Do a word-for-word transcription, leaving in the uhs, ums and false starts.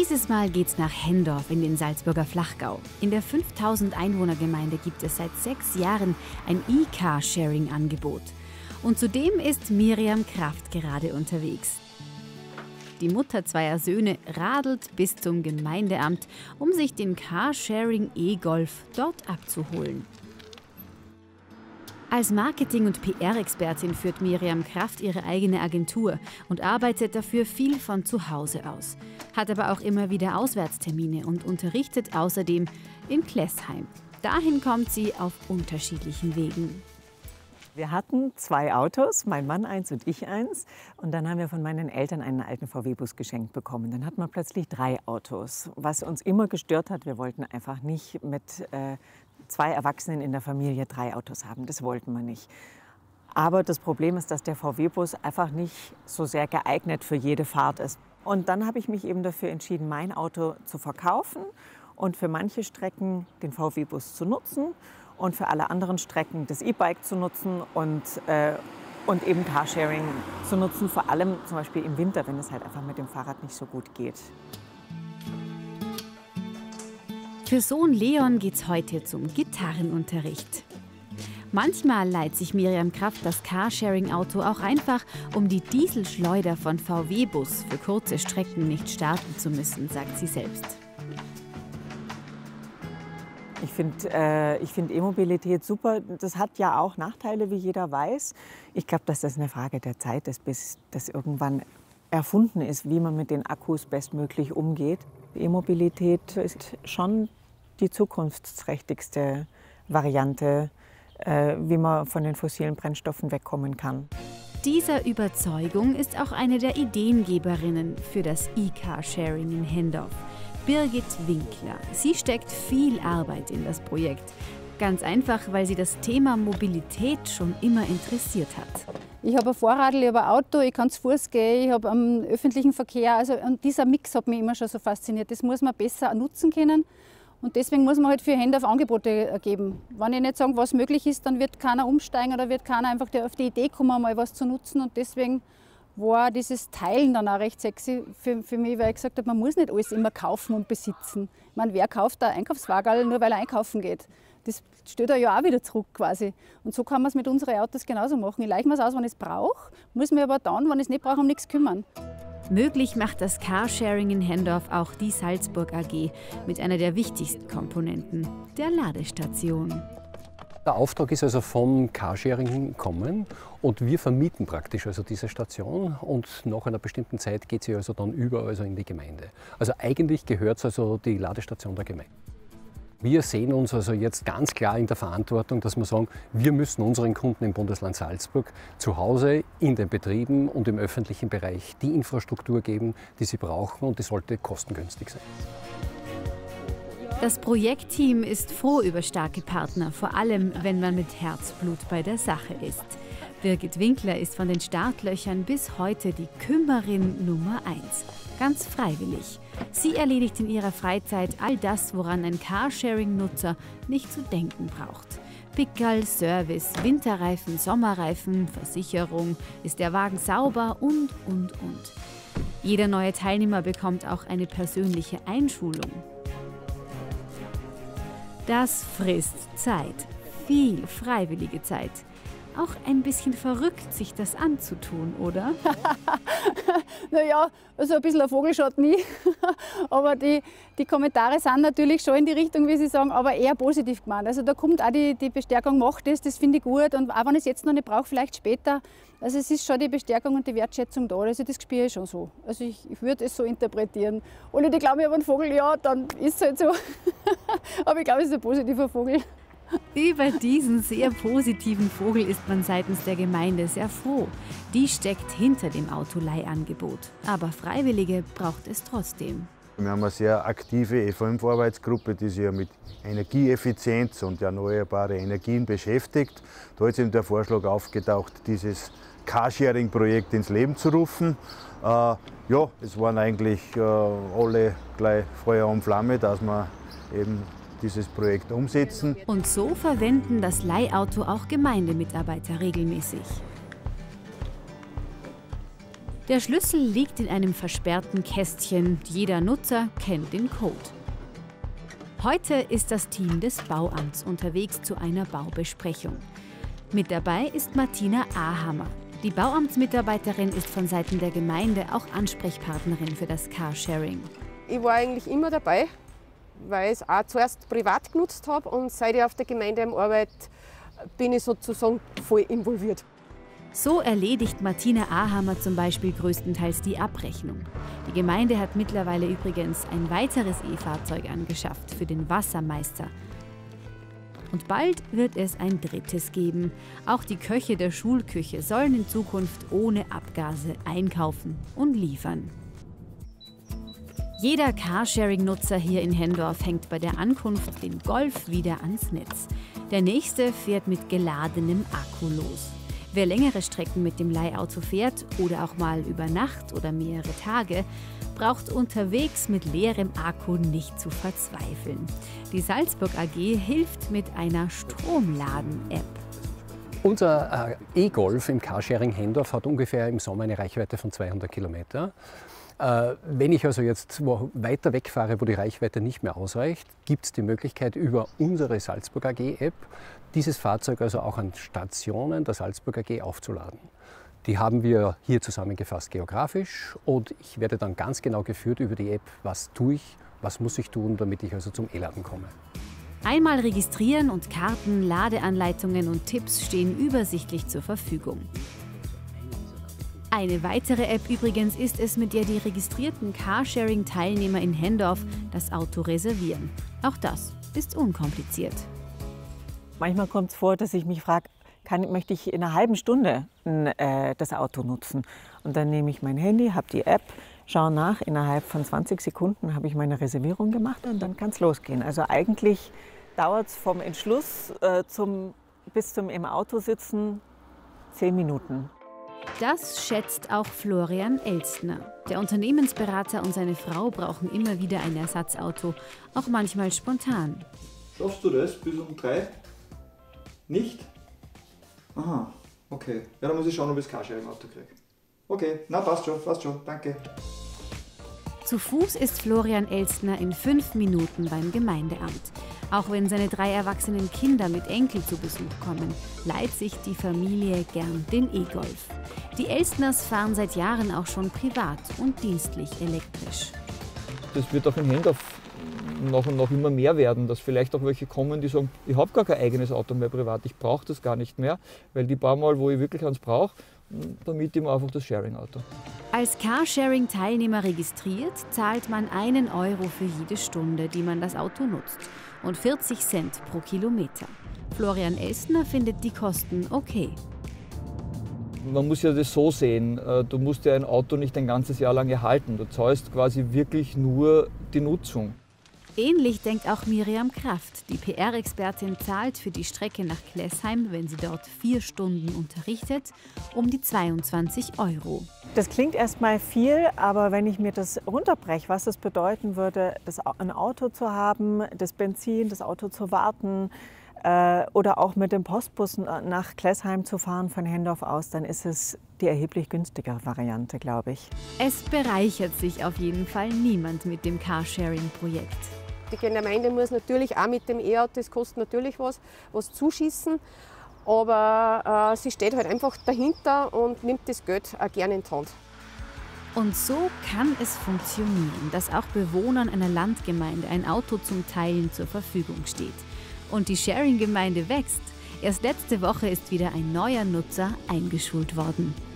Dieses Mal geht's nach Hendorf in den Salzburger Flachgau. In der fünftausend Einwohner-Gemeinde gibt es seit sechs Jahren ein E-Car-Sharing-Angebot. Und zudem ist Miriam Kraft gerade unterwegs. Die Mutter zweier Söhne radelt bis zum Gemeindeamt, um sich den Carsharing E-Golf dort abzuholen. Als Marketing- und P R-Expertin führt Miriam Kraft ihre eigene Agentur und arbeitet dafür viel von zu Hause aus. Hat aber auch immer wieder Auswärtstermine und unterrichtet außerdem in Klessheim. Dahin kommt sie auf unterschiedlichen Wegen. Wir hatten zwei Autos, mein Mann eins und ich eins. Und dann haben wir von meinen Eltern einen alten V W-Bus geschenkt bekommen. Dann hatten wir plötzlich drei Autos. Was uns immer gestört hat, wir wollten einfach nicht mit äh, zwei Erwachsenen in der Familie drei Autos haben. Das wollten wir nicht. Aber das Problem ist, dass der V W-Bus einfach nicht so sehr geeignet für jede Fahrt ist. Und dann habe ich mich eben dafür entschieden, mein Auto zu verkaufen und für manche Strecken den V W-Bus zu nutzen. Und für alle anderen Strecken das E-Bike zu nutzen und, äh, und eben Carsharing zu nutzen, vor allem zum Beispiel im Winter, wenn es halt einfach mit dem Fahrrad nicht so gut geht. Für Sohn Leon geht's heute zum Gitarrenunterricht. Manchmal leiht sich Miriam Kraft das Carsharing-Auto auch einfach, um die Dieselschleuder von V W-Bus für kurze Strecken nicht starten zu müssen, sagt sie selbst. Ich finde äh, ich find E-Mobilität super. Das hat ja auch Nachteile, wie jeder weiß. Ich glaube, dass das eine Frage der Zeit ist, bis das irgendwann erfunden ist, wie man mit den Akkus bestmöglich umgeht. E-Mobilität ist schon die zukunftsträchtigste Variante, äh, wie man von den fossilen Brennstoffen wegkommen kann. Dieser Überzeugung ist auch eine der Ideengeberinnen für das E-Car-Sharing in Hendorf. Birgit Winkler. Sie steckt viel Arbeit in das Projekt. Ganz einfach, weil sie das Thema Mobilität schon immer interessiert hat. Ich habe ein Fahrrad, ich habe ein Auto, ich kann zu Fuß gehen, ich habe einen öffentlichen Verkehr. Also, und dieser Mix hat mich immer schon so fasziniert. Das muss man besser nutzen können. Und deswegen muss man halt für Hendorf Angebote geben. Wenn ich nicht sage, was möglich ist, dann wird keiner umsteigen oder wird keiner einfach auf die Idee kommen, mal was zu nutzen. Und deswegen war dieses Teilen dann auch recht sexy für, für mich, weil ich gesagt habe, man muss nicht alles immer kaufen und besitzen. Ich meine, wer kauft ein Einkaufswagen, nur weil er einkaufen geht? Das steht ja auch wieder zurück quasi. Und so kann man es mit unseren Autos genauso machen. Ich leiche mir es aus, wenn ich es brauche, muss mir aber dann, wenn ich es nicht brauche, um nichts kümmern. Möglich macht das Carsharing in Hendorf auch die Salzburg A G mit einer der wichtigsten Komponenten, der Ladestation. Der Auftrag ist also vom Carsharing gekommen und wir vermieten praktisch also diese Station und nach einer bestimmten Zeit geht sie also dann über also in die Gemeinde. Also eigentlich gehört also die Ladestation der Gemeinde. Wir sehen uns also jetzt ganz klar in der Verantwortung, dass wir sagen, wir müssen unseren Kunden im Bundesland Salzburg zu Hause, in den Betrieben und im öffentlichen Bereich die Infrastruktur geben, die sie brauchen und die sollte kostengünstig sein. Das Projektteam ist froh über starke Partner, vor allem wenn man mit Herzblut bei der Sache ist. Birgit Winkler ist von den Startlöchern bis heute die Kümmerin Nummer eins. Ganz freiwillig. Sie erledigt in ihrer Freizeit all das, woran ein Carsharing-Nutzer nicht zu denken braucht. Pickerl, Service, Winterreifen, Sommerreifen, Versicherung, ist der Wagen sauber und, und, und. Jeder neue Teilnehmer bekommt auch eine persönliche Einschulung. Das frisst Zeit, viel freiwillige Zeit. Auch ein bisschen verrückt, sich das anzutun, oder? Naja, also ein bisschen ein Vogelschatten nie. Aber die, die Kommentare sind natürlich schon in die Richtung, wie Sie sagen, aber eher positiv gemeint. Also da kommt auch die, die Bestärkung, macht das, das finde ich gut. Und auch wenn ich es jetzt noch nicht brauche, vielleicht später. Also es ist schon die Bestärkung und die Wertschätzung da. Also das spüre ich schon so. Also ich, ich würde es so interpretieren. Und die glauben, ich habe einen Vogel, ja, dann ist es halt so. Aber ich glaube, es ist ein positiver Vogel. Über diesen sehr positiven Vogel ist man seitens der Gemeinde sehr froh. Die steckt hinter dem Autoleihangebot. Aber Freiwillige braucht es trotzdem. Wir haben eine sehr aktive E fünf Arbeitsgruppe, die sich ja mit Energieeffizienz und erneuerbaren Energien beschäftigt. Da ist eben der Vorschlag aufgetaucht, dieses Carsharing-Projekt ins Leben zu rufen. Äh, ja, es waren eigentlich äh, alle gleich Feuer und Flamme, dass wir eben dieses Projekt umsetzen. Und so verwenden das Leihauto auch Gemeindemitarbeiter regelmäßig. Der Schlüssel liegt in einem versperrten Kästchen. Jeder Nutzer kennt den Code. Heute ist das Team des Bauamts unterwegs zu einer Baubesprechung. Mit dabei ist Martina Ahammer. Die Bauamtsmitarbeiterin ist von Seiten der Gemeinde auch Ansprechpartnerin für das Carsharing. Ich war eigentlich immer dabei, weil ich es auch zuerst privat genutzt habe und seit ich auf der Gemeinde arbeite, bin ich sozusagen voll involviert. So erledigt Martina Ahammer zum Beispiel größtenteils die Abrechnung. Die Gemeinde hat mittlerweile übrigens ein weiteres E-Fahrzeug angeschafft für den Wassermeister. Und bald wird es ein drittes geben. Auch die Köche der Schulküche sollen in Zukunft ohne Abgase einkaufen und liefern. Jeder Carsharing-Nutzer hier in Hendorf hängt bei der Ankunft den Golf wieder ans Netz. Der nächste fährt mit geladenem Akku los. Wer längere Strecken mit dem Leihauto fährt oder auch mal über Nacht oder mehrere Tage, braucht unterwegs mit leerem Akku nicht zu verzweifeln. Die Salzburg A G hilft mit einer Stromladen-App. Unser äh, E-Golf im Carsharing Hendorf hat ungefähr im Sommer eine Reichweite von zweihundert Kilometer. Äh, wenn ich also jetzt wo weiter wegfahre, wo die Reichweite nicht mehr ausreicht, gibt es die Möglichkeit über unsere Salzburg A G-App, dieses Fahrzeug also auch an Stationen der Salzburg A G aufzuladen. Die haben wir hier zusammengefasst geografisch und ich werde dann ganz genau geführt über die App, was tue ich, was muss ich tun, damit ich also zum E-Laden komme. Einmal registrieren und Karten, Ladeanleitungen und Tipps stehen übersichtlich zur Verfügung. Eine weitere App übrigens ist es, mit der die registrierten Carsharing-Teilnehmer in Hendorf das Auto reservieren. Auch das ist unkompliziert. Manchmal kommt es vor, dass ich mich frage, kann, möchte ich in einer halben Stunde äh, das Auto nutzen? Und dann nehme ich mein Handy, habe die App, schaue nach, innerhalb von zwanzig Sekunden habe ich meine Reservierung gemacht und dann kann es losgehen. Also eigentlich dauert es vom Entschluss äh, zum, bis zum im Auto sitzen zehn Minuten. Das schätzt auch Florian Elstner. Der Unternehmensberater und seine Frau brauchen immer wieder ein Ersatzauto, auch manchmal spontan. Schaffst du das bis um drei? Nicht? Aha, okay. Ja, dann muss ich schauen, ob ich das Carsharing-Auto kriege. Okay, na passt schon, passt schon, danke. Zu Fuß ist Florian Elstner in fünf Minuten beim Gemeindeamt. Auch wenn seine drei erwachsenen Kinder mit Enkel zu Besuch kommen, leiht sich die Familie gern den E-Golf. Die Elstners fahren seit Jahren auch schon privat und dienstlich elektrisch. Das wird auch in Hendorf noch und noch immer mehr werden, dass vielleicht auch welche kommen, die sagen, ich habe gar kein eigenes Auto mehr privat, ich brauche das gar nicht mehr, weil die paar Mal, wo ich wirklich eins brauche, da miete ich mir einfach das Sharing-Auto. Als Carsharing-Teilnehmer registriert, zahlt man einen Euro für jede Stunde, die man das Auto nutzt und vierzig Cent pro Kilometer. Florian Elstner findet die Kosten okay. Man muss ja das so sehen, du musst ja ein Auto nicht ein ganzes Jahr lang erhalten, du zahlst quasi wirklich nur die Nutzung. Ähnlich denkt auch Miriam Kraft. Die P R-Expertin zahlt für die Strecke nach Klessheim, wenn sie dort vier Stunden unterrichtet, um die zweiundzwanzig Euro. Das klingt erstmal viel, aber wenn ich mir das runterbreche, was das bedeuten würde, das, ein Auto zu haben, das Benzin, das Auto zu warten äh, oder auch mit dem Postbus nach Klessheim zu fahren von Hendorf aus, dann ist es die erheblich günstigere Variante, glaube ich. Es bereichert sich auf jeden Fall niemand mit dem Carsharing-Projekt. Die Gemeinde muss natürlich auch mit dem E-Auto, das kostet natürlich was, was zuschießen. Aber äh, sie steht halt einfach dahinter und nimmt das Geld auch gerne in die Hand. Und so kann es funktionieren, dass auch Bewohnern einer Landgemeinde ein Auto zum Teilen zur Verfügung steht. Und die Sharing-Gemeinde wächst. Erst letzte Woche ist wieder ein neuer Nutzer eingeschult worden.